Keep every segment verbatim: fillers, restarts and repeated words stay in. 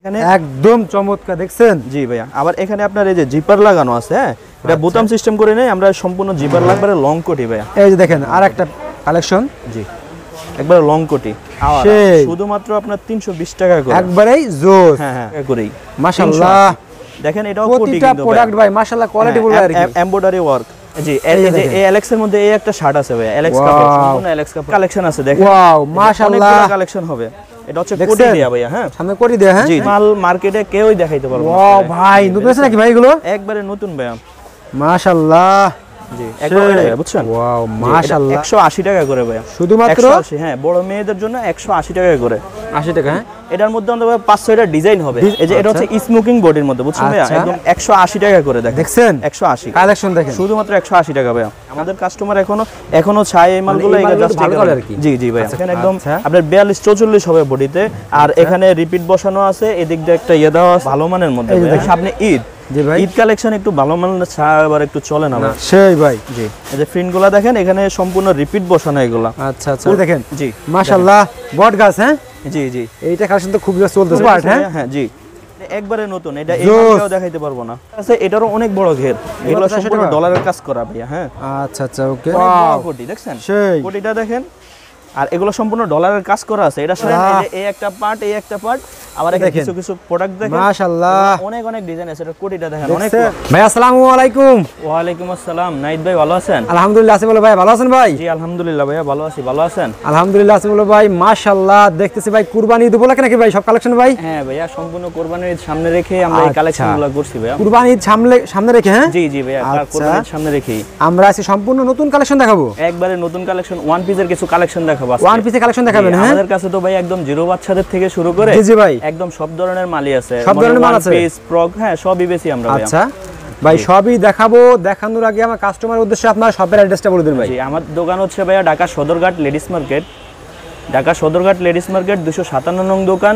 এখানে একদম চমৎকার দেখছেন। জি ভাইয়া, আবার এখানে আপনার এই যে জিপার লাগানো আছে, হ্যাঁ এটা বোতাম সিস্টেম করে নেই আমরা, সম্পূর্ণ জিপার লাগবে লং কোটি ভাইয়া। এই যে দেখেন আর একটা কালেকশন, জি একবার লং কোটি, শুধুমাত্র আপনার তিনশো বিশ টাকা করে, একবারেই জোস। হ্যাঁ হ্যাঁ করেই মাশাআল্লাহ। দেখেন এটাও কোটি প্রতিটা প্রোডাক্ট ভাই মাশাআল্লাহ কোয়ালিটি ফুল আর কি, এমব্রয়ডারি ওয়ার্ক। জি এই যে এই অ্যালেক্স এর মধ্যে এই একটা শার্ট আছে ভাই, অ্যালেক্স কাপড়, সম্পূর্ণ অ্যালেক্স কাপড় কালেকশন আছে দেখেন। ওয়াও মাশাআল্লাহ, কালেকশন হবে। এটা হচ্ছে কোটি দেয়া ভাইয়া, হ্যাঁ সামনে কোটি দেয়া। হ্যাঁ জি, মাল মার্কেটে কেউই দেখাইতে পারবে না। ওয়াও ভাই নতুন আছে নাকি ভাই এগুলো? একবারে নতুন ভাইয়া মাশাআল্লাহ। জি একবারে বুঝছেন। ওয়াও মাশাআল্লাহ, একশো আশি টাকা করে ভাইয়া, শুধুমাত্র একশো আশি। হ্যাঁ বড় মেয়েদের জন্য একশো আশি টাকা করে। আশি টাকা। হ্যাঁ এটার মধ্যে আমাদের পাঁচ ছয়টা ডিজাইন হবে। এই যে এটা হচ্ছে স্মোকিং বডির মধ্যে, বুঝছেন ভাইয়া, একদম একশো আশি টাকা করে। দেখেন একশো আশি কালেকশন দেখেন, শুধুমাত্র একশো আশি টাকা ভাইয়া। আমাদের কাস্টমার এখনো এখনো চায় এই মালগুলো, এটা জাস্ট ভালো করে আর কি। জি জি ভাইয়া, এখানে একদম আপনার বিয়াল্লিশ চৌচল্লিশ হবে বডিতে, আর এখানে রিপিট বসানো আছে, এদিক দিয়ে একটা ইয়ে দেওয়া আছে ভালো মানের মধ্যে। সামনে ঈদ, জি ভাই ঈদ কালেকশন একটু ভালো মানের ছাড়া একটু চলে না ভাই। সেই ভাই জি এই যে প্রিন্টগুলো দেখেন, এখানে সম্পূর্ণ রিপিট বসানো এগুলা। আচ্ছা আচ্ছা দেখেন, জি মাশাআল্লাহ বট গাছ। হ্যাঁ জি জি এইটা কালেকশন তো খুব চলতেছে। হ্যাঁ হ্যাঁ জি একবারে নতুন, এটা এইটাও দেখাইতে পারবো না। আছে এটারও অনেক বড় ঘের, এগুলো সম্পূর্ণ ডলারের কাজ করা ভাইয়া। হ্যাঁ আচ্ছা আচ্ছা ওকে। ওয়াও কোটি দেখছেন, সেই কোটিটা দেখেন, আর এগুলো সম্পূর্ণ ডলারের কাজ করা আছে। এটা সাথে এই একটা পার্ট, এই একটা পার্ট, আবার এখানে কিছু কিছু প্রোডাক্ট দেখেন মাশাআল্লাহ, অনেক অনেক ডিজাইন আছে। এটা কোটিটা দেখেন অনেক। ভাই আসসালামু আলাইকুম। ওয়া আলাইকুম আসসালাম। নাইদ ভাই ভালো আছেন? আলহামদুলিল্লাহ আছি। বলো ভাই ভালো আছেন ভাই? জি আলহামদুলিল্লাহ ভাইয়া ভালো আছি, ভালো আছেন? আলহামদুলিল্লাহ আছি। বলো ভাই মাশাআল্লাহ, দেখতেছি ভাই কুরবানি ঈদ উপলক্ষে নাকি ভাই সব কালেকশন ভাই? হ্যাঁ ভাইয়া সম্পূর্ণ কুরবানির ঈদ সামনে রেখে আমরা এই কালেকশনগুলো করছি ভাইয়া। কুরবানি ঈদ সামনে সামনে রেখে? হ্যাঁ জি জি ভাইয়া, কুরবানি ঈদ সামনে রেখেই আমরা আছি সম্পূর্ণ নতুন কালেকশন দেখাবো। একবারে নতুন কালেকশন, ওয়ান পিসের কিছু কালেকশন দেখাবো আজকে। ওয়ান পিসের কালেকশন দেখাবেন? হ্যাঁ আমাদের কাছে তো ভাই একদম জিরো বাচ্চাদের থেকে শুরু করে জি জি ভাই একদম সব ধরনের মালই আছে, সব ধরনের মাল আছে, পিস ফ্রক, হ্যাঁ সবই বেশি আমরা ভাই। আচ্ছা ভাই সবই দেখাবো। দেখানোর আগে আমার কাস্টমারের উদ্দেশ্যে আপনার শপের অ্যাড্রেসটা বলে দিন ভাই। জি আমার দোকান হচ্ছে ভাইয়া Dhaka Sadarghat ladies market, Dhaka Sadarghat ladies market দুশো সাতান্ন নং দোকান,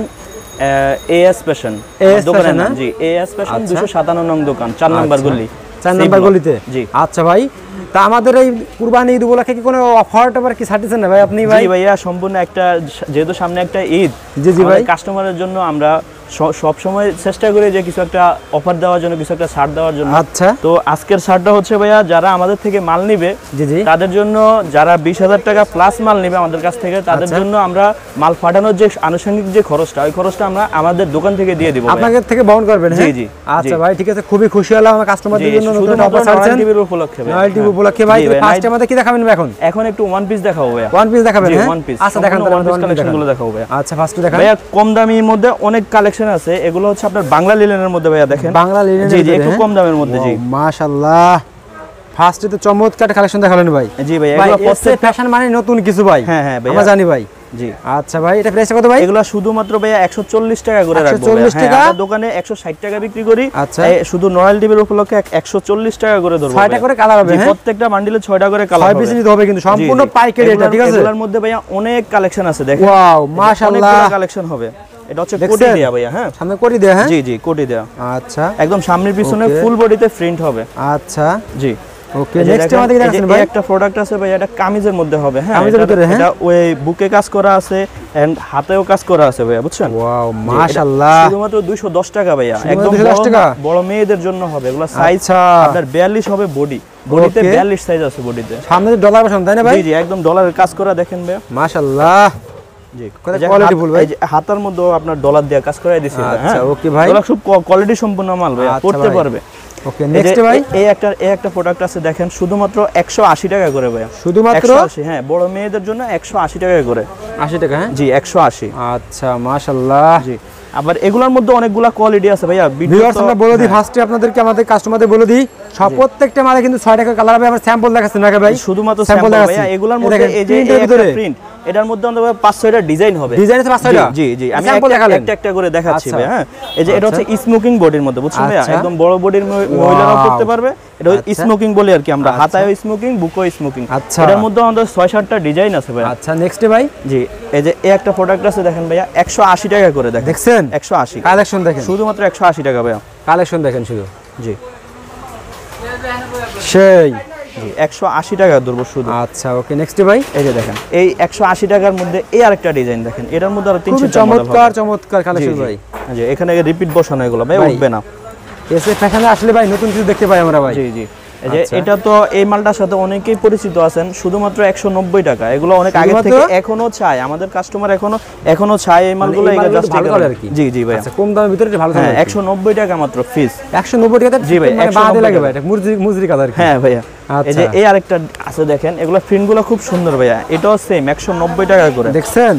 এএস ফ্যাশন দোকানের নাম। জি এএস ফ্যাশন দুশো সাতান্ন নং দোকান, চার নাম্বার গলি, চার নাম্বার গলিতে। জি আচ্ছা ভাই, তা আমাদের এই কুরবানি ঈদ উপলক্ষে কি কোনো অফার টফার কি ছাড়তেছেন না ভাই আপনি? ভাই জি ভাইয়া সম্পূর্ণ একটা, যেহেতু সামনে একটা ঈদ, জি জি ভাই কাস্টমারের জন্য আমরা সব সময় চেষ্টা করি যে কিছু একটা অফার দেওয়ার জন্য, কিছু একটা ছাড় দেওয়ার জন্য। আচ্ছা তো আজকের ছাড়টা হচ্ছে ভাইয়া যারা আমাদের থেকে মাল নিবে, জি জি তাদের জন্য, যারা বিশ হাজার টাকা প্লাস মাল নিবে আমাদের কাছ থেকে, তাদের জন্য আমরা মাল পাঠানোর যে আনুষঙ্গিক যে খরচটা, ওই খরচটা আমরা আমাদের দোকান থেকে দিয়ে দিব, আপনাদের থেকে বহন করবেন? জি জি আচ্ছা ভাই ঠিক আছে, খুবই খুশি হলাম আমার কাস্টমারদের জন্য নতুন অফার ছাড়ছেন টিভির উপলক্ষে। নয় টিভি উপলক্ষে ভাই ফার্স্ট আমাদের কি দেখাবেন এখন? এখন একটু ওয়ান পিস দেখাবো ভাইয়া। ওয়ান পিস দেখাবেন? হ্যাঁ ওয়ান পিস। আচ্ছা দেখান, ওয়ান পিস কালেকশনগুলো দেখাবো ভাইয়া। আচ্ছা ফার্স্ট দেখান ভাইয়া। কম দামির মধ্যে অনেক কালেকশন আছে, এগুলো হচ্ছে আপনার বাংলা লিনেনের মধ্যে ভাইয়া। দেখেন বাংলা লিনেন, জি জি একটু কম দামের মধ্যে। জি মাশাআল্লাহ, ফার্স্টে তো চমৎকার কালেকশন দেখালেন ভাই। জি ভাই এগুলো প্রত্যেক ফ্যাশন মানে নতুন কিছু ভাই। হ্যাঁ হ্যাঁ ভাই আমরা জানি ভাই। জি আচ্ছা ভাই এটা প্রাইস কত ভাই? এগুলো শুধুমাত্র ভাইয়া একশো চল্লিশ টাকা করে রাখবো। একশো চল্লিশ টাকা? আমরা দোকানে একশো ষাট টাকা বিক্রি করি। আচ্ছা শুধু নরমাল টিভির উপলক্ষে একশো চল্লিশ টাকা করে ধরবো। ছয়টা করে কালার হবে? হ্যাঁ প্রত্যেকটা বান্ডিলে ছয়টা করে কালার হবে। ছয় পিস নিতে হবে কিন্তু সম্পূর্ণ পাইকারি এটা, ঠিক আছে? এগুলোর মধ্যে ভাইয়া অনেক কালেকশন আছে, দেখেন। ওয়াও মাশাআল্লাহ, অনেক কালেকশন হবে। এটা হচ্ছে কোটি দেয়া ভাইয়া। হ্যাঁ সামনে কোটি দেয়া? হ্যাঁ জি জি কোটি দেয়া। আচ্ছা একদম সামনের পিছনে ফুল বডিতে প্রিন্ট হবে। আচ্ছা জি ওকে। নেক্সট আমাদের কি দেখাচ্ছেন ভাই? একটা প্রোডাক্ট আছে ভাই, এটা কামিজের মধ্যে হবে। হ্যাঁ কামিজের ভিতরে? হ্যাঁ এটা ওই বুকে কাজ করা আছে এন্ড হাতেও কাজ করা আছে ভাইয়া, বুঝছেন? ওয়াও মাশাআল্লাহ, শুধুমাত্র দুইশো দশ টাকা ভাইয়া, একদম দুইশো দশ টাকা। বড় মেয়েদের জন্য হবে এগুলো। সাইজ আপনার বিয়াল্লিশ হবে, বডি বডিতে বিয়াল্লিশ সাইজ আছে বডিতে। সামনে ডলার বসানো তাই না ভাই? জি জি একদম ডলারের কাজ করা, দেখেন ভাইয়া মাশাআল্লাহ। জি কত কোয়ালিটি ফুল ভাই। এই যে হাতার মধ্যে আপনার ডলার দেয়া কাজ করাই দিছি। আচ্ছা ওকে ভাই, এগুলো খুব কোয়ালিটি সম্পন্ন মাল ভাইয়া, পড়তে পারবে। ওকে নেক্সট ভাই এই একটা এই একটা প্রোডাক্ট আছে দেখেন, শুধুমাত্র একশো আশি টাকা করে ভাইয়া। শুধুমাত্র একশো আশি? হ্যাঁ বড় মেয়েদের জন্য একশো আশি টাকা করে। আশি টাকা? হ্যাঁ জি একশো আশি। আচ্ছা মাশাআল্লাহ। জি আবার এগুলোর মধ্যে অনেকগুলা কোয়ালিটি আছে ভাইয়া। ভিউয়ার্স আমরা বলে দিই ফার্স্টে আপনাদেরকে, আমাদের কাস্টমারদের বলে দিই সব প্রত্যেকটা মালে কিন্তু ছয় টাকা কালার হবে। আমরা স্যাম্পল দেখাচ্ছি না ভাই, শুধুমাত্র স্যাম্পল ভাইয়া। এগুলোর মধ্যে এই যে একটা প্রিন্ট, এটার মধ্যে আমাদের পাঁচ ছয়টা ডিজাইন হবে। ডিজাইন আছে পাঁচ ছয়টা? জি জি আমি একটা একটা করে দেখাচ্ছি ভাই। হ্যাঁ এই যে এটা হচ্ছে স্মোকিং বডির মধ্যে, বুঝছেন ভাইয়া? একদম বড় বডির মহিলারাও করতে পারবে। এটা স্মোকিং বলি আর কি আমরা, হাতায়ও স্মোকিং, বুকও স্মোকিং। এটার মধ্যে আমাদের ছয় সাতটা ডিজাইন আছে ভাই। আচ্ছা নেক্সট ভাই। জি এই যে এই একটা প্রোডাক্ট আছে দেখেন ভাইয়া, একশো আশি টাকা করে। দেখেন দেখছেন একশো আশি কালেকশন দেখেন, শুধুমাত্র একশো আশি টাকা ভাইয়া। কালেকশন দেখেন শুধু। জি সেই জি একশো আশি টাকা ধরবো শুধু। আচ্ছা ওকে নেক্সট ভাই এই যে দেখেন এই একশো আশি টাকার মধ্যে এই আরেকটা ডিজাইন দেখেন, এটার মধ্যে আরো তিন চারটা চমৎকার চমৎকার কালেকশন ভাই। জি এখানে রিপিট বসানো এগুলো ভাই উঠবে না। এসে ফ্যাশনে আসলে ভাই নতুন কিছু দেখতে পাই আমরা ভাই। জি জি এই যে এটা তো এই মালটার সাথে অনেকেই পরিচিত আছেন, শুধুমাত্র একশো নব্বই টাকা। এগুলো অনেক আগে থেকে এখনো চাই, আমাদের কাস্টমার এখনো এখনো চাই এই মালগুলো। এগুলো জাস্ট ভালো করে আর কি। জি জি ভাই আচ্ছা কম দামের ভিতরে ভালো দাম। হ্যাঁ একশো নব্বই টাকা মাত্র পিস। একশো নব্বই টাকা জি ভাই মানে বাদে লাগে ভাই, এটা মুজরি মুজরি কাজ আর কি। হ্যাঁ ভাইয়া এই যে এই আরেকটা আছে দেখেন, এগুলো প্রিন্টগুলো খুব সুন্দর ভাইয়া, এটাও সেম একশো নব্বই টাকা করে। দেখছেন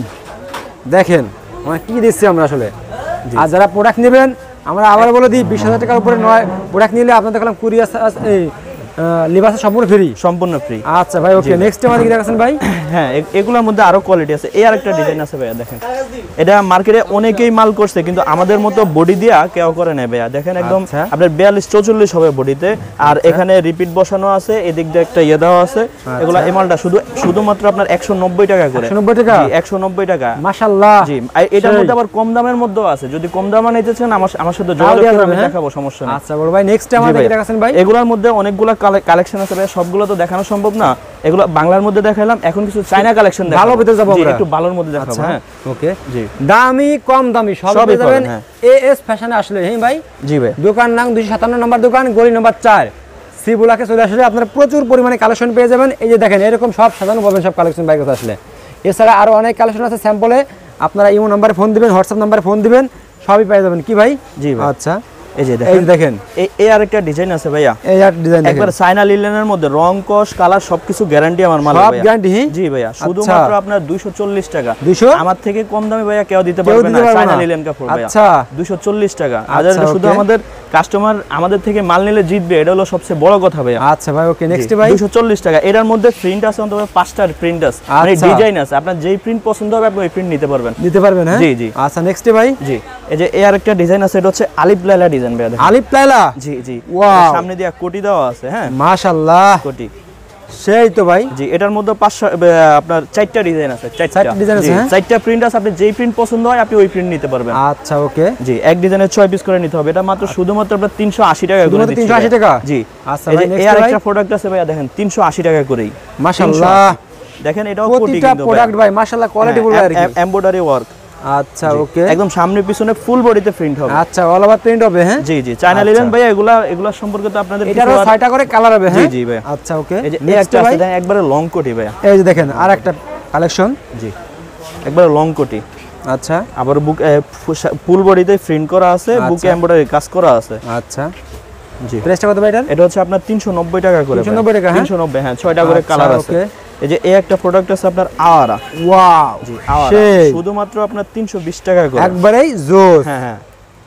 দেখেন মানে কি দিচ্ছি আমরা আসলে। আর যারা প্রোডাক্ট নেবেন আমরা আবার বলে দিই বিশ হাজার টাকার উপরে নয় প্রোডাক্ট নিলে আপনাদের দেখলাম কুরিয়ার এই লিবাস সম্পূর্ণ ফ্রি, সম্পূর্ণ ফ্রি। আচ্ছা ভাই ওকে নেক্সট আমাদের কি দেখাচ্ছেন ভাই? হ্যাঁ এগুলোর মধ্যে আরো কোয়ালিটি আছে। এই আরেকটা ডিজাইন আছে ভাইয়া দেখেন, এটা মার্কেটে অনেকেই মাল করছে কিন্তু আমাদের মতো বডি দিয়া কেউ করে নেয় ভাইয়া। দেখেন একদম আপনার বিয়াল্লিশ চৌচল্লিশ হবে বডিতে, আর এখানে রিপিট বসানো আছে, এদিক দিয়ে একটা ইয়ে দেওয়া আছে। এগুলা এই মালটা শুধু শুধুমাত্র আপনার একশো নব্বই টাকা করে। একশো নব্বই টাকা একশো নব্বই টাকা মাশাআল্লাহ। জি এটার মধ্যে আবার কম দামের মধ্যেও আছে, যদি কম দামে নিতে চান আমার আমার সাথে যোগাযোগ করে আমি দেখাবো, সমস্যা নেই। আচ্ছা বড় ভাই নেক্সট আমাদের কি দেখাচ্ছেন ভাই? এগুলোর মধ্যে অনেকগুলো কালেকশন আছে ভাই, সবগুলো তো দেখানো সম্ভব না। এগুলো বাংলার মধ্যে দেখাইলাম, এখন কিছু চায়না কালেকশন দেখাবো। ভালো ভিতরে যাব আমরা, একটু ভালোর মধ্যে দেখাবো। হ্যাঁ ওকে জি দামি কম দামি সব পেয়ে যাবেন এএস ফ্যাশনে আসলে। হ্যাঁ ভাই জি ভাই দোকান নাম দুইশো সাতান্ন নম্বর দোকান, গলি নম্বর চার, সি ব্লকে চলে আসলে আপনারা প্রচুর পরিমাণে কালেকশন পেয়ে যাবেন। এই যে দেখেন এরকম সব সাজানো পাবেন সব কালেকশন বাইক আসলে। এছাড়া আরো অনেক কালেকশন আছে স্যাম্পলে, আপনারা ইমো নাম্বারে ফোন দিবেন, হোয়াটসঅ্যাপ নাম্বারে ফোন দিবেন, সবই পেয়ে যাবেন। কি ভাই? জি ভাই আচ্ছা এই যে দেখেন দেখেন এই আরেকটা ডিজাইন আছে ভাইয়া, এই আর ডিজাইন দেখেন একবার চায়না লিলেনের মধ্যে রং কস কালার সবকিছু গ্যারান্টি আমার মাল ভাইয়া। সব গ্যারান্টি? জি ভাইয়া শুধুমাত্র আপনার দুইশো চল্লিশ টাকা। দুইশো আমার থেকে কম দামে ভাইয়া কেউ দিতে পারবে না চায়না লিলেন কাপড় ভাইয়া। আচ্ছা দুইশো চল্লিশ টাকা। আর শুধু আমাদের কাস্টমার আমাদের থেকে মাল নিলে জিতবে, এটা হলো সবচেয়ে বড় কথা ভাইয়া। আচ্ছা ভাই ওকে নেক্সট ভাই দুইশো চল্লিশ টাকা। এটার মধ্যে প্রিন্ট আছে অন্তত পাঁচটা প্রিন্ট আছে, মানে ডিজাইন আছে। আপনার যেই প্রিন্ট পছন্দ হবে আপনি ওই প্রিন্ট নিতে পারবেন নিতে পারবেন। হ্যাঁ জি জি আচ্ছা নেক্সট ভাই জি এই যে এই আরেকটা ডিজাইন আছে, এটা হচ্ছে আলিফ লাইলা ডিজাইন ভাইয়া। দেখেন আলিফ লাইলা? জি জি ওয়াও সামনে দিয়া কোটি দেওয়া আছে। হ্যাঁ মাশাআল্লাহ কোটি সেই তো ভাই। জি এটার মধ্যে পাঁচশো আপনার চারটা ডিজাইন আছে, চারটা ডিজাইন আছে, চারটা প্রিন্ট আছে। আপনি যেই প্রিন্ট পছন্দ হয় আপনি ওই প্রিন্ট নিতে পারবেন। আচ্ছা ওকে জি এক ডিজাইনের ছয় পিস করে নিতে হবে। এটা মাত্র শুধুমাত্র আপনার তিনশো আশি টাকা করে দিচ্ছি। তিনশো আশি টাকা? জি আচ্ছা এই ভাই যে নেক্সট আরেকটা প্রোডাক্ট আছে ভাইয়া দেখেন তিনশো আশি টাকা করেই। মাশাআল্লাহ দেখেন এটাও কোটি প্রতিটা কিন্তু প্রোডাক্ট ভাই মাশাআল্লাহ কোয়ালিটি বলে আর কি, এমব্রয়ডারি ওয়ার্ক। আচ্ছা ওকে একদম সামনে পিছনে ফুল বডিতে প্রিন্ট হবে। আচ্ছা অল ওভার প্রিন্ট হবে। হ্যাঁ জি জি চায়না লিলেন ভাই, এগুলা এগুলা সম্পর্কে তো আপনাদের এটারও ছয়টা করে কালার হবে। হ্যাঁ জি জি ভাই আচ্ছা ওকে এই যে একটা আছে দেখেন একবারে লং কোটি ভাই। এই যে দেখেন আরেকটা কালেকশন। জি একবারে লং কোটি। আচ্ছা আবার বুক ফুল বডিতে প্রিন্ট করা আছে, বুকে এমব্রয়ডারি কাজ করা আছে। আচ্ছা জি প্রাইসটা কত ভাই এটার? এটা হচ্ছে আপনার তিনশো নব্বই টাকা করে। তিনশো নব্বই টাকা? তিনশো নব্বই হ্যাঁ ছয়টা করে কালার আছে। এই যে এই একটা প্রোডাক্ট আছে আপনার আওয়ারা। ওয়াও জি আওয়ারা শুধুমাত্র আপনার তিনশো বিশ টাকা করে। একবারেই জোস। হ্যাঁ হ্যাঁ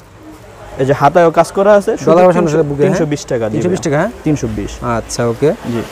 এই যে হাতায়ও কাজ করা আছে, ডলার বসানো আছে বুকে। তিনশো বিশ টাকা। তিনশো বিশ টাকা? হ্যাঁ তিনশো বিশ। আচ্ছা ওকে জি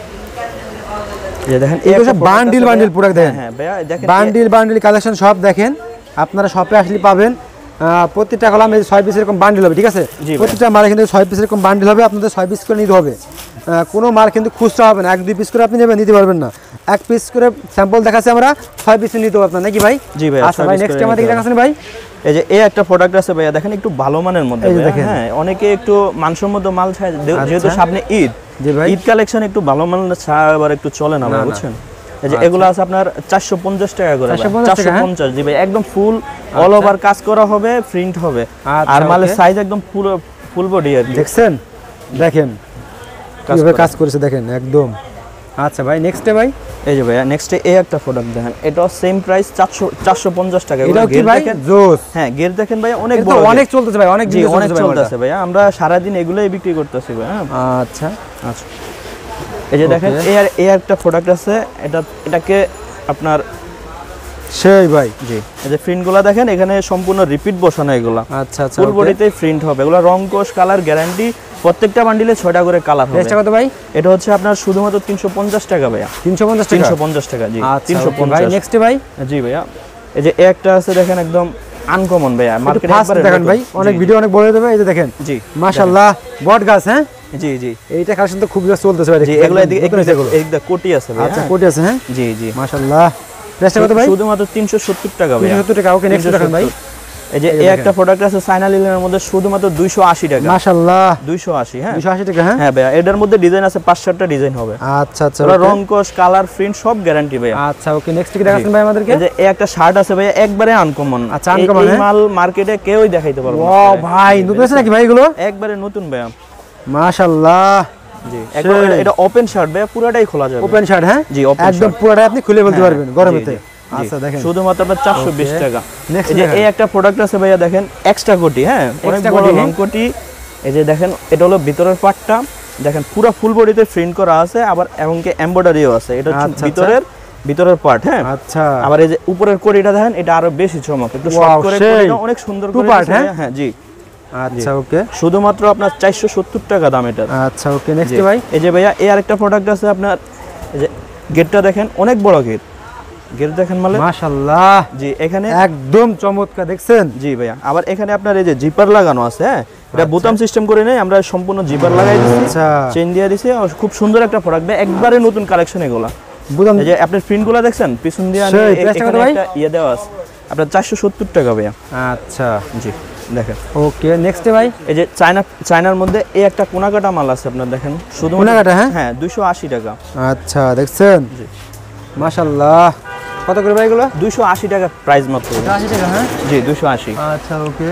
এই দেখেন এই সব বান্ডিল বান্ডিল প্রোডাক্ট দেখেন। হ্যাঁ ভাইয়া দেখেন বান্ডিল বান্ডিল কালেকশন সব দেখেন, আপনারা শপে আসলে পাবেন। প্রত্যেকটা কলাম এই ছয় পিস এরকম বান্ডিল হবে। ঠিক আছে প্রত্যেকটা মালে কিন্তু ছয় পিস এরকম বান্ডিল হবে, আপনাদের ছয় পিস করে নিতে হবে। কোনো মাল কিন্তু খুচরা হবে না, এক দুই পিস করে আপনি নেবেন নিতে পারবেন না। এক পিস করে স্যাম্পল দেখাচ্ছি আমরা, ছয় পিস নিতে হবে আপনার নাকি ভাই? জি ভাই আচ্ছা ভাই নেক্সট আমাদের কি দেখাচ্ছেন ভাই? এই যে এই একটা প্রোডাক্ট আছে ভাইয়া দেখেন একটু ভালো মানের মধ্যে। হ্যাঁ অনেকে একটু মানসম্মত মাল চায়, যেহেতু সামনে ঈদ। জি ভাই ঈদ কালেকশন একটু ভালো মানের ছাড়া আবার একটু চলে না ভাই বুঝছেন। এই যে এগুলো আছে আপনার চারশো পঞ্চাশ টাকা করে। চারশো পঞ্চাশ জি ভাই একদম ফুল অল ওভার কাজ করা হবে, প্রিন্ট হবে। আর মালের সাইজ একদম পুরো ফুল বডি আর দেখছেন দেখেন কিভাবে কাজ করেছে দেখেন একদম। আচ্ছা ভাই নেক্সট ভাই এই যে ভাই নেক্সট এই একটা প্রোডাক্ট দেখেন, এটাও সেম প্রাইস চারশো চারশো পঞ্চাশ টাকা। এটাও কি ভাই জোস? হ্যাঁ গের দেখেন ভাই অনেক বড়, অনেক চলতেছে ভাই, অনেক দিন অনেক চলতেছে ভাই। আমরা সারা দিন এগুলাই বিক্রি করতেছি ভাই। হ্যাঁ আচ্ছা আচ্ছা এই যে দেখেন এই আর এই একটা প্রোডাক্ট আছে, এটা এটাকে আপনার সেই ভাই জি এই যে প্রিন্টগুলো দেখেন এখানে সম্পূর্ণ রিপিট বসানো এগুলা। আচ্ছা আচ্ছা ফুল বডিতে প্রিন্ট হবে, এগুলো রং কোশ কালার গ্যারান্টি। প্রত্যেকটা বান্ডিলে ছয়টা করে কালার হবে। প্রাইসটা কত ভাই? এটা হচ্ছে আপনার শুধুমাত্র তিনশো পঞ্চাশ টাকা ভাইয়া। তিনশো পঞ্চাশ টাকা? তিনশো পঞ্চাশ টাকা জি তিনশো পঞ্চাশ। ভাই নেক্সট ভাই জি ভাইয়া এই যে একটা আছে দেখেন একদম আনকমন ভাইয়া, মার্কেটে একবারে দেখেন ভাই, অনেক ভিডিও অনেক বড় দেবে। এই যে দেখেন জি মাশাআল্লাহ বট গাছ। হ্যাঁ জি জি এইটা কালেকশন তো খুব জোর চলতেছে ভাই। জি এগুলো এদিকে এদিকে কোটি আছে ভাই। আচ্ছা কোটি আছে। হ্যাঁ জি জি মাশাআল্লাহ। প্রাইসটা কত ভাই? শুধুমাত্র তিনশো সত্তর টাকা ভাই। তিনশো সত্তর টাকা। ওকে নেক্সট দেখেন ভাই এই যে এই একটা প্রোডাক্ট আছে চায়না লিলেনের মধ্যে শুধুমাত্র দুইশো আশি টাকা। মাশাআল্লাহ দুইশো আশি। হ্যাঁ দুইশো আশি টাকা। হ্যাঁ হ্যাঁ ভাইয়া, এটার মধ্যে ডিজাইন আছে পাঁচ সাতটা ডিজাইন হবে। আচ্ছা আচ্ছা, রং কোশ কালার প্রিন্ট সব গ্যারান্টি ভাইয়া। আচ্ছা ওকে, নেক্সট কি দেখাচ্ছেন ভাই আমাদেরকে? এই যে এই একটা শার্ট আছে ভাইয়া একবারে আনকমন। আচ্ছা আনকমন, এই মাল মার্কেটে কেউই দেখাইতে পারবে না। ওয়াও ভাই, নতুন আছে নাকি ভাই এগুলো? একবারে নতুন ভাইয়া। মাশাআল্লাহ। জি একদম এটা ওপেন শার্ট ভাইয়া, পুরোটাই খোলা যাবে। Open shirt? হ্যাঁ জি ওপেন একদম পুরোটাই আপনি খুলে বলতে পারবেন গরমেতে। আচ্ছা দেখেন শুধুমাত্র আপনার চারশো বিশ টাকা। নেক্সট এই যে এই একটা প্রোডাক্ট আছে ভাইয়া দেখেন এক্সট্রা কোটি। হ্যাঁ অনেক বড় লং কোটি। এই যে দেখেন এটা হলো ভিতরের পার্টটা, দেখেন পুরো ফুল বডিতে প্রিন্ট করা আছে, আবার এমনকি এমব্রয়ডারিও আছে। এটা হচ্ছে ভিতরের ভিতরের পার্ট। হ্যাঁ আচ্ছা, আবার এই যে উপরের কোটিটা দেখেন এটা আরো বেশি চমক, একটু শর্ট করে কোটিটা অনেক সুন্দর করে। হ্যাঁ হ্যাঁ জি আচ্ছা ওকে, শুধুমাত্র আপনার চারশো সত্তর টাকা দাম এটা। আচ্ছা ওকে, নেক্সট ভাই? এই যে ভাইয়া এই আরেকটা প্রোডাক্ট আছে আপনার, এই যে গেটটা দেখেন অনেক বড় গেট, গেট দেখেন মানে মাশাআল্লাহ। জি এখানে একদম চমৎকার দেখছেন। জি ভাইয়া, আবার এখানে আপনার এই যে জিপার লাগানো আছে। হ্যাঁ এটা বোতাম সিস্টেম করে নেই, আমরা সম্পূর্ণ জিপার লাগাই দিয়েছি। আচ্ছা চেইন দিয়ে দিয়েছি, খুব সুন্দর একটা প্রোডাক্ট, একবারে নতুন কালেকশন এগুলা। বুতাম এই যে আপনার প্রিন্টগুলো দেখছেন পিছন দিয়ে এখানে একটা ইয়ে দেওয়া আছে আপনার চারশো সত্তর টাকা ভাইয়া। আচ্ছা জি দেখেন ওকে, নেক্সট ভাই? এই যে চায়না চায়নার মধ্যে এই একটা কোনাকাটা মাল আছে আপনার দেখেন শুধু কোনাকাটা। হ্যাঁ হ্যাঁ দুইশো আশি টাকা। আচ্ছা দেখছেন জি মাশাআল্লাহ। কত করে ভাই এগুলো? দুইশো আশি টাকা প্রাইস মাত্র। আশি টাকা? হ্যাঁ জি দুইশো আশি। আচ্ছা ওকে,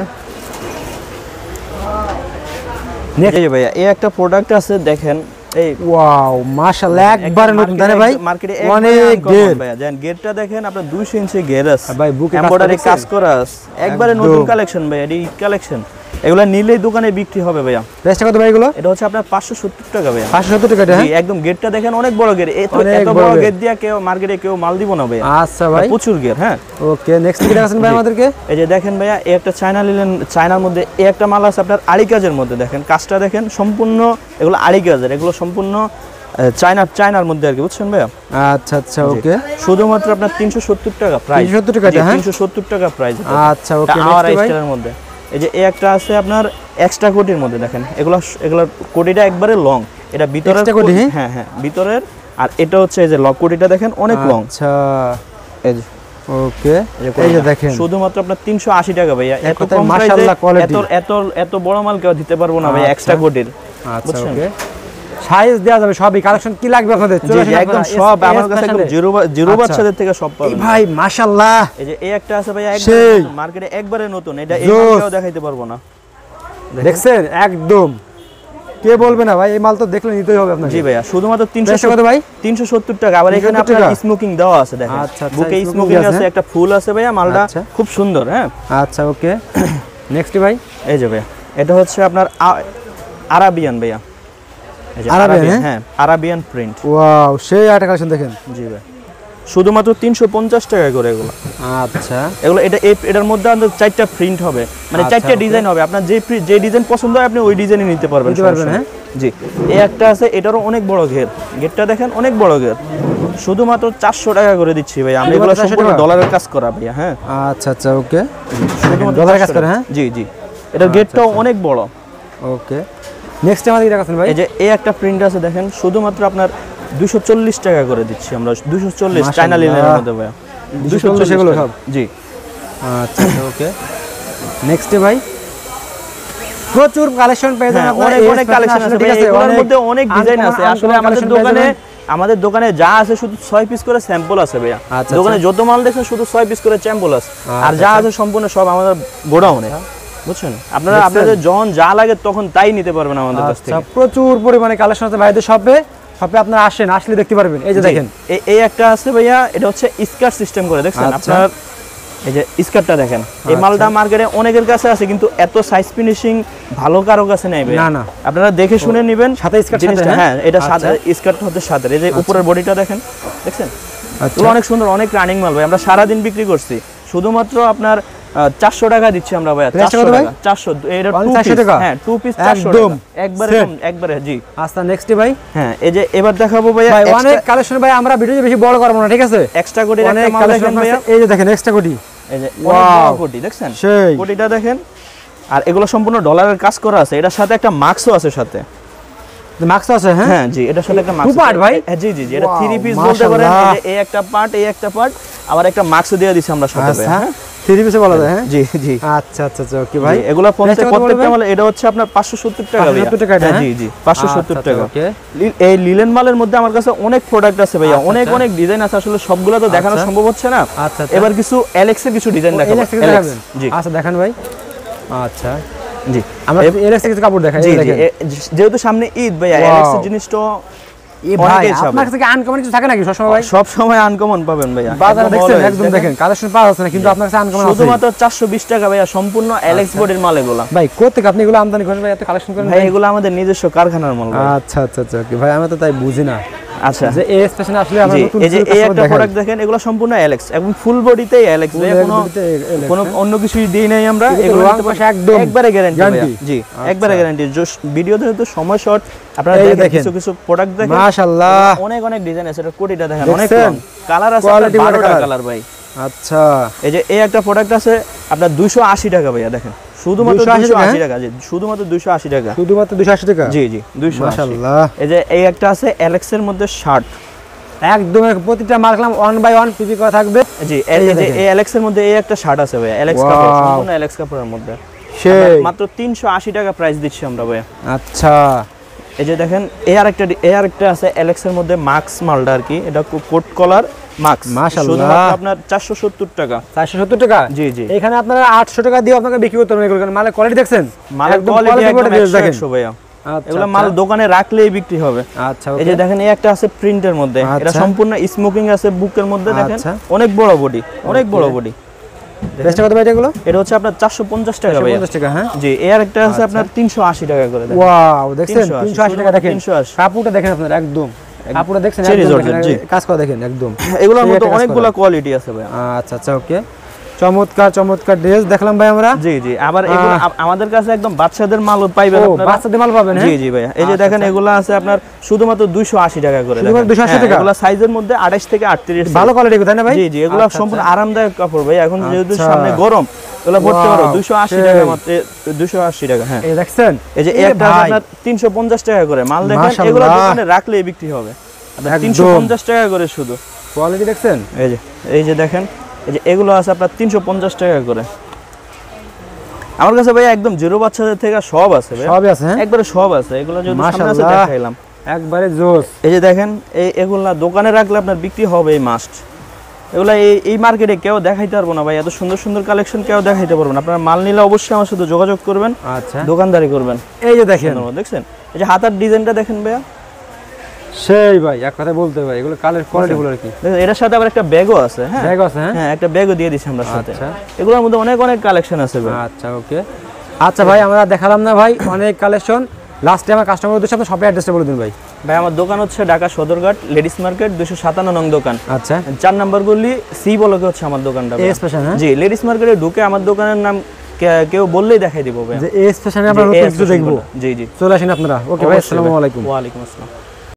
এই যে ভাইয়া এই একটা প্রোডাক্ট আছে দেখেন, এই ওয়াও মাশাআল্লাহ, একবারে নতুন তাই না ভাই? মার্কেটে অনেক গেট ভাইয়া, জানেন গেটটা দেখেন আপনার দুইশো ইঞ্চি গেট আছে ভাই, বুকে এমব্রয়ডারি কাজ করা আছে, একবারে নতুন কালেকশন ভাই। এডি কালেকশন, এগুলা নিলেই দোকানে বিক্রি হবে ভাইয়া। প্রাইসটা কত ভাই এগুলো? এটা হচ্ছে আপনার পাঁচশো সত্তর টাকা ভাইয়া। পাঁচশো সত্তর টাকা? জি একদম গেটটা দেখেন অনেক বড় গেট, এত এত বড় গেট দিয়া কেউ মার্কেটে কেউ মাল দিব না ভাইয়া। আচ্ছা ভাই প্রচুর গেট। হ্যাঁ ওকে, নেক্সট কি দেখাচ্ছেন ভাই আমাদেরকে? এই যে দেখেন ভাইয়া এই একটা চায়না লিলেন, চায়নার মধ্যে এই একটা মাল আছে আপনার আড়ি কাজের মধ্যে, দেখেন কাজটা দেখেন সম্পূর্ণ এগুলো আড়ি কাজের, এগুলো সম্পূর্ণ চায়না চায়নার মধ্যে আর কি, বুঝছেন ভাইয়া? আচ্ছা আচ্ছা ওকে, শুধুমাত্র আপনার তিনশো সত্তর টাকা প্রাইস। তিনশো সত্তর টাকা? হ্যাঁ তিনশো সত্তর টাকা প্রাইস। আচ্ছা ওকে, আর স্টাইলের মধ্যে এই যে এই একটা আছে আপনার এক্সট্রা কোটির মধ্যে, দেখেন এগুলো এগুলোর কোটিটা একবারে লং, এটা ভিতরের কোটি। হ্যাঁ হ্যাঁ ভিতরের, আর এটা হচ্ছে এই যে লক কোটিটা দেখেন অনেক লং। আচ্ছা এই যে ওকে, এই যে দেখেন শুধুমাত্র আপনার তিনশো আশি টাকা ভাইয়া। এত কম মাশাআল্লাহ কোয়ালিটি, এত এত এত বড় মাল কেউ দিতে পারবো না ভাই এক্সট্রা কোটির। আচ্ছা ওকে, সাইজ দেওয়া যাবে সবই, কালেকশন কি লাগবে আপনাদের? চলে আসেন একদম সব আমার কাছে, একদম জিরো জিরো বাচ্চাদের থেকে সব পাবেন ভাই। মাশাআল্লাহ, এই যে এই একটা আছে ভাই একদম মার্কেটে একবারে নতুন, এটা এই মালটাও দেখাইতে পারবো না। দেখছেন একদম কে বলবে না ভাই, এই মাল তো দেখলে নিতেই হবে আপনাকে। জি ভাইয়া, শুধুমাত্র তিনশো কত ভাই? তিনশো সত্তর টাকা। আবার এখানে আপনার স্মোকিং দেওয়া আছে দেখেন, আচ্ছা বুকে স্মোকিং আছে, একটা ফুল আছে ভাইয়া, মালটা খুব সুন্দর। হ্যাঁ আচ্ছা ওকে, নেক্সট ভাই? এই যে ভাইয়া এটা হচ্ছে আপনার আরাবিয়ান ভাইয়া, আরাবিয়ান। হ্যাঁ আরাবিয়ান প্রিন্ট। ওয়াও সেই একটা কালেকশন দেখেন। জি ভাই, শুধুমাত্র তিনশো পঞ্চাশ টাকা করে এগুলো। আচ্ছা এগুলো এটা এটার মধ্যে আমাদের চারটা প্রিন্ট হবে, মানে চারটা ডিজাইন হবে, আপনার যে যে ডিজাইন পছন্দ হয় আপনি ওই ডিজাইনই নিতে পারবেন। নিতে পারবেন। হ্যাঁ জি এই একটা আছে, এটারও অনেক বড় ঘের, গেটটা দেখেন অনেক বড় ঘের, শুধুমাত্র চারশো টাকা করে দিচ্ছি ভাই। আমরা এগুলো সম্পূর্ণ ডলারের কাজ করা ভাইয়া। হ্যাঁ আচ্ছা আচ্ছা ওকে, শুধুমাত্র ডলারের কাজ করে। হ্যাঁ জি জি, এটার গেটটাও অনেক বড়। ওকে, নেক্সট আমাদের কি দেখাচ্ছেন ভাই? এই যে এই একটা প্রিন্ট আছে দেখেন, শুধুমাত্র আপনার দুইশো চল্লিশ টাকা করে দিচ্ছি আমরা। দুইশো চল্লিশ চায়না লিনের মধ্যে ভাইয়া, দুইশো চল্লিশ এগুলো সব? জি আচ্ছা ওকে, নেক্সট ভাই? প্রচুর কালেকশন পেয়ে যাবেন আপনারা, অনেক অনেক কালেকশন আছে, ঠিক আছে, এর মধ্যে অনেক ডিজাইন আছে। আসলে আমাদের দোকানে আমাদের দোকানে যা আছে শুধু ছয় পিস করে স্যাম্পল আছে ভাইয়া। দোকানে যত মাল দেখছেন শুধু ছয় পিস করে স্যাম্পল আছে, আর যা আছে সম্পূর্ণ সব আমাদের গোডাউনে, বুঝছেন? আপনারা আপনাদের যখন যা লাগে তখন তাই নিতে পারবেন আমাদের কাছ থেকে। প্রচুর পরিমাণে কালেকশন আছে ভাইদের শপে, শপে আপনারা আসেন, আসলে দেখতে পারবেন। এই যে দেখেন এই একটা আছে ভাইয়া, এটা হচ্ছে স্কার্ট সিস্টেম করে, দেখছেন আপনার এই যে স্কার্টটা দেখেন, এই মালটা মার্কেটে অনেকের কাছে আছে, কিন্তু এত সাইজ ফিনিশিং ভালো কারো কাছে নাই ভাই। না না, আপনারা দেখে শুনে নেবেন। সাথে স্কার্ট সাথে? হ্যাঁ এটা সাদা স্কার্ট হচ্ছে সাদা। এই যে উপরের বডিটা দেখেন, দেখছেন এগুলো অনেক সুন্দর, অনেক রানিং মাল ভাই। আমরা সারা দিন বিক্রি করছি, শুধুমাত্র আপনার চারশো টাকা দিচ্ছি আমরা ভাইয়া। চারশো টাকা, চারশো, এটা টু পিস। হ্যাঁ টু পিস চারশো টাকা একবারে একবারে। জি আচ্ছা নেক্সট ভাই? হ্যাঁ এই যে এবার দেখাবো ভাইয়া অনেক কালেকশন ভাই, আমরা ভিডিও বেশি বড় করব না, ঠিক আছে? এক্সট্রা কোটি একটা মাল দেখেন ভাইয়া, এই যে দেখেন এক্সট্রা কোটি, এই যে অনেক বড় কোটি, দেখছেন কোটিটা দেখেন, আর এগুলো সম্পূর্ণ ডলারের কাজ করা আছে। এটার সাথে একটা মাস্কও আছে সাথে। মাস্ক আছে? হ্যাঁ হ্যাঁ জি, এটার সাথে একটা মাস্ক পার্ট ভাই। জি জি জি, এটা থ্রি পিস বলতে পারেন। এই যে এই একটা পার্ট, এই একটা পার্ট, আবার একটা মাস্ক দিয়ে দিছি আমরা সাথে। হ্যাঁ থ্রি পিসে বলা যায় হ্যাঁ জি জি আচ্ছা আচ্ছা আচ্ছা ওকে ভাই এগুলা প্রত্যেকটা মাল এটা হচ্ছে আপনার পাঁচশো সত্তর টাকা ভাইয়া পাঁচশো সত্তর টাকা জি জি পাঁচশো সত্তর টাকা ওকে এই লিলেন মালের মধ্যে আমার কাছে অনেক প্রোডাক্ট আছে ভাইয়া অনেক অনেক ডিজাইন আছে আসলে সবগুলো তো দেখানো সম্ভব হচ্ছে না আচ্ছা এবার কিছু এলেক্স এর কিছু ডিজাইন দেখাবো জি আচ্ছা দেখান ভাই আচ্ছা জি আমরা এলেক্স এর কিছু কাপড় দেখাই দেখেন যেহেতু সামনে ঈদ ভাইয়া এলেক্স এর জিনিসটা এই ভাই আপনার কাছে কি আনকমন কিছু থাকে নাকি সব সময় ভাই সব সময় আনকমন পাবেন ভাইয়া বাজারে দেখছেন একদম দেখেন কালেকশন পাওয়া যাচ্ছে না কিন্তু আপনার কাছে আনকমন আছে শুধুমাত্র চারশো বিশ টাকা ভাইয়া সম্পূর্ণ এলেক্স বডির মাল এগুলা ভাই কোথা থেকে আপনি এগুলো আমদানি করেন ভাই এত কালেকশন করেন ভাই এগুলো আমাদের নিজস্ব কারখানার মাল আচ্ছা আচ্ছা আচ্ছা ওকে ভাই আমি তো তাই বুঝি না আচ্ছা যে এই স্পেশালে আসলে আমরা নতুন এই যে এই একটা প্রোডাক্ট দেখেন এগুলো সম্পূর্ণ এলেক্স এবং ফুল বডিতে এলেক্স ভাই কোনো কোনো অন্য কিছু দেই নাই আমরা এগুলো একদম একবারে গ্যারান্টি জি একবারে গ্যারান্টি ভিডিওতে তো সময় শর্ট আপনারা দেখেন কিছু কিছু প্রোডাক্ট দেখেন মাশাআল্লাহ অনেক অনেক ডিজাইন আছে এটা কোটিটা দেখেন অনেক কালার আছে বারোটা কালার ভাই আচ্ছা এই যে এই একটা প্রোডাক্ট আছে আপনার দুইশো আশি টাকা ভাইয়া দেখেন শুধুমাত্র দুইশো আশি টাকা জি শুধুমাত্র দুইশো আশি টাকা শুধুমাত্র দুইশো আশি টাকা জি জি দুইশো মাশাআল্লাহ এই যে এই একটা আছে এলেক্স এর মধ্যে শার্ট একদম প্রতিটা মার্কলাম ওয়ান বাই ওয়ান পিপি করা থাকবে জি এই যে এই এলেক্স এর মধ্যে এই একটা শার্ট আছে ভাই এলেক্স কাপড় সম্পূর্ণ এলেক্স কাপড়ের মধ্যে সেই মাত্র তিনশো আশি টাকা প্রাইস দিচ্ছি আমরা ভাই আচ্ছা এই যে দেখেন এই আরেকটা এই আরেকটা আছে এলেক্স এর মধ্যে মাক্স মালটা আর কি এটা কোট কলার মাক্স মাশাআল্লাহ আপনার চারশো সত্তর টাকা চারশো সত্তর টাকা জি জি এখানে আপনারা আটশো টাকা দিয়ে আপনাকে বিক্রি করতে পারবেন এগুলো মালের কোয়ালিটি দেখছেন মালের কোয়ালিটি একদম একশো ভাইয়া এগুলা মাল দোকানে রাখলেই বিক্রি হবে আচ্ছা এই যে দেখেন এই একটা আছে প্রিন্টের মধ্যে এটা সম্পূর্ণ স্মোকিং আছে বুকের মধ্যে দেখেন অনেক বড় বডি অনেক বড় বডি বেস্ট কত ভাই এগুলো এটা হচ্ছে আপনার চারশো পঞ্চাশ টাকা ভাই পঞ্চাশ টাকা হ্যাঁ জি এর একটা আছে আপনার তিনশো আশি টাকা করে দেখেন ওয়াও দেখছেন তিনশো আশি টাকা দেখেন তিনশো আশি কাপড়টা দেখেন আপনারা একদম কাপড়টা দেখছেন কাজ করা দেখেন একদম এগুলোর মধ্যে অনেকগুলো কোয়ালিটি আছে ভাই আচ্ছা আচ্ছা ওকে চমৎকার চমৎকার ড্রেস দেখলাম ভাই আমরা জি জি আবার এগুলো আমাদের কাছে একদম বাচ্চাদের মালও পাইবেন আপনারা বাচ্চাদের মাল পাবেন জি জি ভাই এই যে দেখেন এগুলো আছে আপনার শুধুমাত্র দুইশো আশি টাকা করে শুধুমাত্র দুইশো আশি টাকা এগুলো সাইজের মধ্যে আঠাশ থেকে আটত্রিশ ভালো কোয়ালিটি তাই না ভাই জি জি এগুলো সম্পূর্ণ আরামদায়ক কাপড় ভাই এখন যেহেতু সামনে গরম এগুলো পড়তে পারো দুইশো আশি টাকা মাত্র দুইশো আশি টাকা হ্যাঁ এই দেখছেন এই যে একটা আপনার তিনশো পঞ্চাশ টাকা করে মাল দেখেন এগুলো দোকানে রাখলেই বিক্রি হবে তিনশো পঞ্চাশ টাকা করে শুধু কোয়ালিটি দেখছেন এই যে এই যে দেখেন এই যে এগুলো আছে আপনার তিনশো পঞ্চাশ টাকা করে আমার কাছে ভাই একদম জিরো বাচ্চাদের থেকে সব আছে ভাই সবই আছে হ্যাঁ একবারে সব আছে এগুলো যদি সামনে আছে দেখাইলাম একবারে জোস এই যে দেখেন এই এগুলো দোকানে রাখলে আপনার বিক্রি হবে এই মাস্ট এগুলো এই এই মার্কেটে কেউ দেখাইতে পারবো না ভাই এত সুন্দর সুন্দর কালেকশন কেউ দেখাইতে পারবো না আপনারা মাল নিলে অবশ্যই আমার সাথে যোগাযোগ করবেন আচ্ছা দোকানদারি করবেন এই যে দেখেন দেখছেন এই যে হাতার ডিজাইনটা দেখেন ভাইয়া সেই ভাই এক কথা বলতে ভাই এগুলো কালার কোয়ালিটি গুলো কি এটার সাথে আবার একটা ব্যাগও আছে হ্যাঁ ব্যাগ আছে হ্যাঁ হ্যাঁ একটা ব্যাগও দিয়ে দিছি আমরা সাথে আচ্ছা এগুলোর মধ্যে অনেক অনেক কালেকশন আছে ভাই আচ্ছা ওকে আচ্ছা ভাই আমরা দেখালাম না ভাই অনেক কালেকশন লাস্টে আমার কাস্টমার উদ্দেশ্যে আপনি শপের অ্যাড্রেসটা বলে দিন ভাই ভাই আমার দোকান হচ্ছে ঢাকা সদরঘাট লেডিস মার্কেট দুইশো সাতান্ন নং দোকান আচ্ছা চার নাম্বার গলি সি ব্লকে হচ্ছে আমার দোকানটা এ স্পেশাল হ্যাঁ জি লেডিস মার্কেটে ঢুকে আমার দোকানের নাম কেউ বললেই দেখাই দিব ভাই যে এ স্পেশালে আমরা নতুন কিছু দেখব জি জি চলে আসেন আপনারা ওকে ভাই আসসালামু আলাইকুম ওয়া আলাইকুম আসসালাম